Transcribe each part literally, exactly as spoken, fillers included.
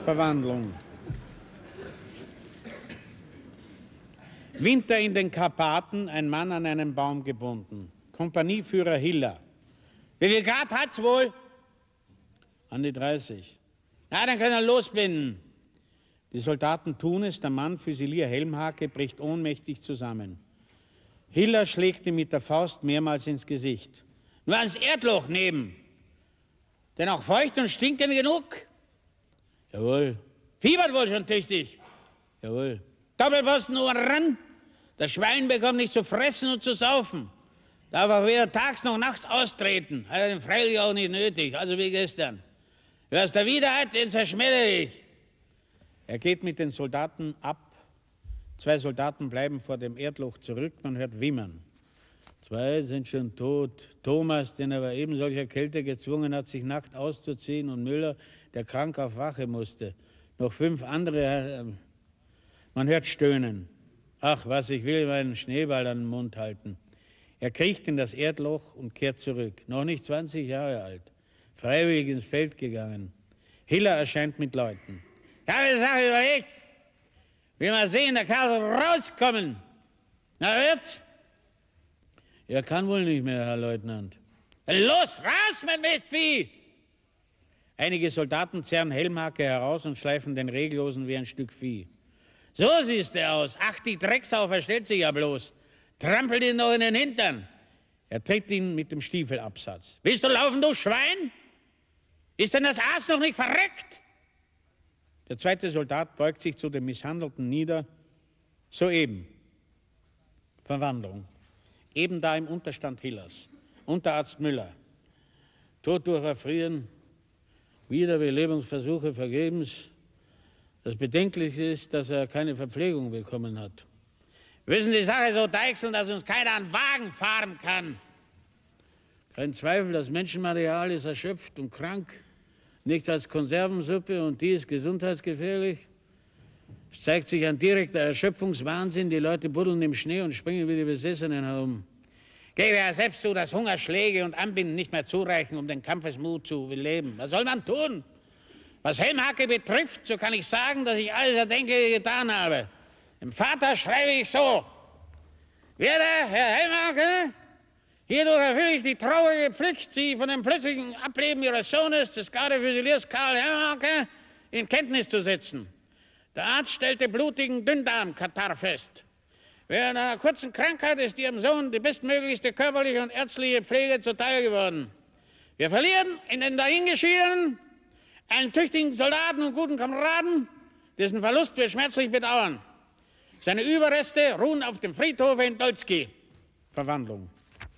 Verwandlung. Winter in den Karpaten, ein Mann an einen Baum gebunden. Kompanieführer Hiller. Wie viel Grad hat's wohl? An die dreißig. Na, dann können wir losbinden. Die Soldaten tun es, der Mann, Füsilier Helmhake, bricht ohnmächtig zusammen. Hiller schlägt ihm mit der Faust mehrmals ins Gesicht. Nur ans Erdloch neben. Denn auch feucht und stinkend genug? Jawohl. Fiebert wohl schon tüchtig? Jawohl. Doppelposten oben ran. Das Schwein bekommt nicht zu fressen und zu saufen. Darf auch weder tags noch nachts austreten. Hat er den freilich auch nicht nötig, also wie gestern. Wer es da wieder hat, den zerschmetter ich. Er geht mit den Soldaten ab. Zwei Soldaten bleiben vor dem Erdloch zurück. Man hört wimmern. Zwei sind schon tot. Thomas, den er bei eben solcher Kälte gezwungen hat, sich nackt auszuziehen, und Müller, der krank auf Wache musste. Noch fünf andere. Man hört stöhnen. Ach, was, ich will meinen Schneeball an den Mund halten. Er kriecht in das Erdloch und kehrt zurück. Noch nicht zwanzig Jahre alt. Freiwillig ins Feld gegangen. Hiller erscheint mit Leuten. Ich habe die Sache überlegt. Will mal sehen, der Kerl soll rauskommen. Na, wird's? Er kann wohl nicht mehr, Herr Leutnant. Los, raus, mein Mistvieh! Einige Soldaten zerren Helmhake heraus und schleifen den Reglosen wie ein Stück Vieh. So siehst du aus. Ach, die Drecksau verstellt sich ja bloß. Trampelt ihn noch in den Hintern. Er tritt ihn mit dem Stiefelabsatz. Willst du laufen, du Schwein? Ist denn das Aas noch nicht verreckt? Der zweite Soldat beugt sich zu dem Misshandelten nieder. Soeben. Verwandlung. Eben da im Unterstand Hillers. Unterarzt Müller. Tod durch Erfrieren. Wiederbelebungsversuche vergebens. Das Bedenkliche ist, dass er keine Verpflegung bekommen hat. Wir müssen die Sache so deichseln, dass uns keiner an Wagen fahren kann. Kein Zweifel, das Menschenmaterial ist erschöpft und krank. Nichts als Konservensuppe, und die ist gesundheitsgefährlich. Es zeigt sich ein direkter Erschöpfungswahnsinn. Die Leute buddeln im Schnee und springen wie die Besessenen herum. Gebe ja selbst zu, dass Hungerschläge und Anbinden nicht mehr zureichen, um den Kampfesmut zu beleben. Was soll man tun? Was Helmhake betrifft, so kann ich sagen, dass ich alles Erdenkliche getan habe. Dem Vater schreibe ich so. Werde, Herr Helmhake, hierdurch erfülle ich die traurige Pflicht, Sie von dem plötzlichen Ableben Ihres Sohnes, des Gardefüsiliers Karl Helmhake, in Kenntnis zu setzen. Der Arzt stellte blutigen Dünndarmkatarrh fest. Während einer kurzen Krankheit ist Ihrem Sohn die bestmöglichste körperliche und ärztliche Pflege zuteil geworden. Wir verlieren in den Dahingeschiedenen einen tüchtigen Soldaten und guten Kameraden, dessen Verlust wir schmerzlich bedauern. Seine Überreste ruhen auf dem Friedhof in Dolzki. Verwandlung.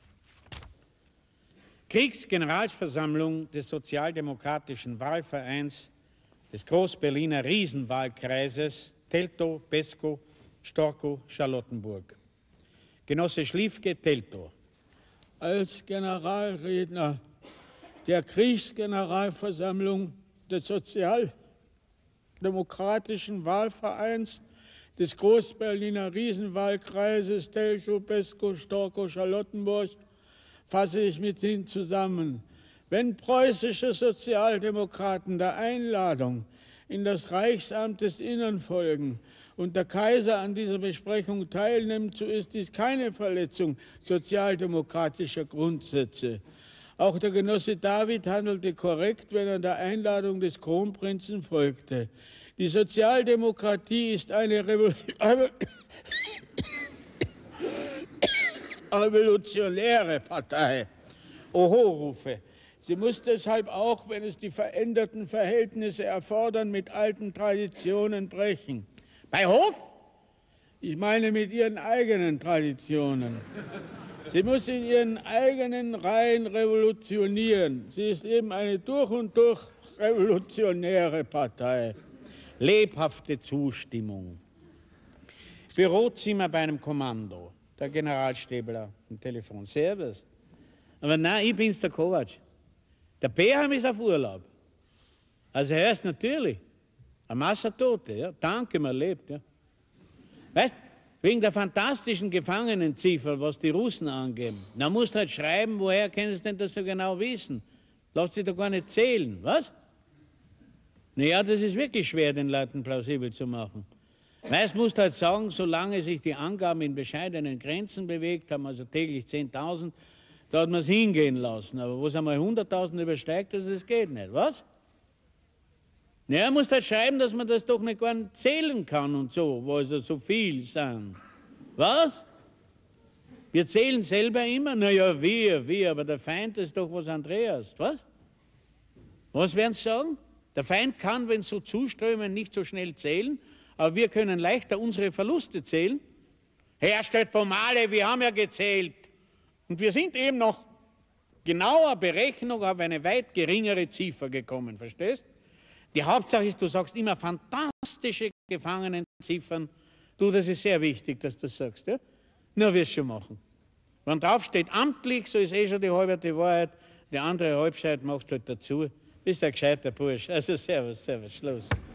Kriegsgeneralsversammlung des Sozialdemokratischen Wahlvereins des Groß-Berliner Riesenwahlkreises Teltow, Beskow, Storkow, Charlottenburg. Genosse Schliefke, Teltow. Als Generalredner der Kriegsgeneralversammlung des Sozialdemokratischen Wahlvereins des Groß-Berliner Riesenwahlkreises Teltow, Beskow, Storkow, Charlottenburg fasse ich mithin zusammen. Wenn preußische Sozialdemokraten der Einladung in das Reichsamt des Innern folgen und der Kaiser an dieser Besprechung teilnimmt, so ist dies keine Verletzung sozialdemokratischer Grundsätze. Auch der Genosse David handelte korrekt, wenn er der Einladung des Kronprinzen folgte. Die Sozialdemokratie ist eine Revol revolutionäre Partei. Oho-Rufe. Sie muss deshalb auch, wenn es die veränderten Verhältnisse erfordern, mit alten Traditionen brechen. Bei Hof? Ich meine mit ihren eigenen Traditionen. Sie muss in ihren eigenen Reihen revolutionieren. Sie ist eben eine durch und durch revolutionäre Partei. Lebhafte Zustimmung. Bürozimmer bei einem Kommando. Der Generalstäbler am Telefon. Servus. Aber nein, ich bin's, der Kovac. Der Beham ist auf Urlaub. Also er ist natürlich ein Massatote, ja. Danke, man lebt, ja. Weißt, wegen der fantastischen Gefangenenziffer, was die Russen angeben, da musst du halt schreiben, woher können sie denn das so genau wissen? Lass sie doch gar nicht zählen, was? Naja, das ist wirklich schwer, den Leuten plausibel zu machen. Meist musst du halt sagen, solange sich die Angaben in bescheidenen Grenzen bewegt haben, also täglich zehntausend, da hat man es hingehen lassen. Aber wo es einmal hunderttausend übersteigt, also das geht nicht. Was? Naja, musst halt schreiben, dass man das doch nicht gar nicht zählen kann und so, wo also so viel sind. Was? Wir zählen selber immer? Naja, wir, wir, aber der Feind ist doch was Andreas. Was? Was werden Sie sagen? Der Feind kann, wenn so zuströmen, nicht so schnell zählen, aber wir können leichter unsere Verluste zählen. Herr Stött-Pomale, wir haben ja gezählt. Und wir sind eben nach genauer Berechnung auf eine weit geringere Ziffer gekommen, verstehst? Die Hauptsache ist, du sagst immer fantastische Gefangenenziffern. Du, das ist sehr wichtig, dass du das sagst. Ja? Na, wirst du schon machen. Wenn drauf steht amtlich, so ist eh schon die halbe Wahrheit. Die andere Halbzeit machst du halt dazu. Bist ein gescheiter Bursch. Also servus, servus, Schluss.